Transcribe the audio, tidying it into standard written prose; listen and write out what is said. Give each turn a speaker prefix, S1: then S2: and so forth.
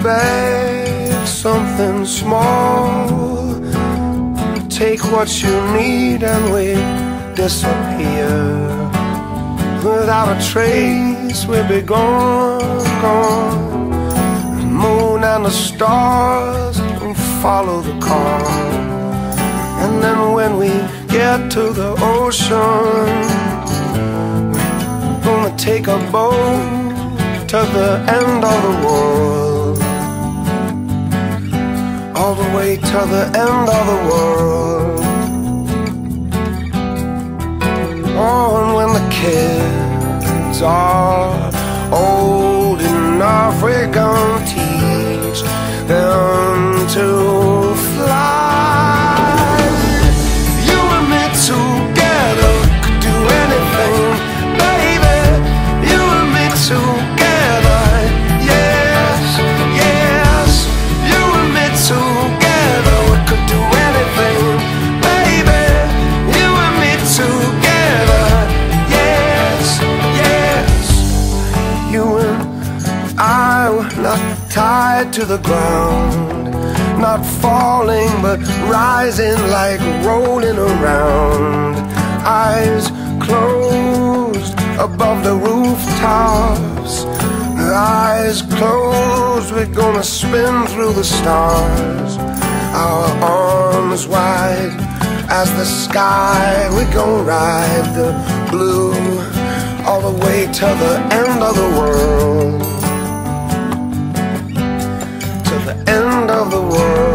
S1: bag, something small. Take what you need and we disappear. Without a trace we'll be gone, gone. The moon and the stars will follow the car. And then when we get to the ocean, we're gonna take a boat to the end of the world, all the way to the end of the world. Oh, and when the kids are old enough, we're gonna teach them to fly. You and me together could do anything, baby. You and me together, yes, yes. You and me together, we could do anything, baby. You and me together, yes, yes. You and I were not tied to the ground, not falling but rising like rolling around. Eyes closed above the rooftops, eyes closed, we're gonna spin through the stars. Our arms wide as the sky, we're gonna ride the blue all the way to the end of the world, to the end of the world.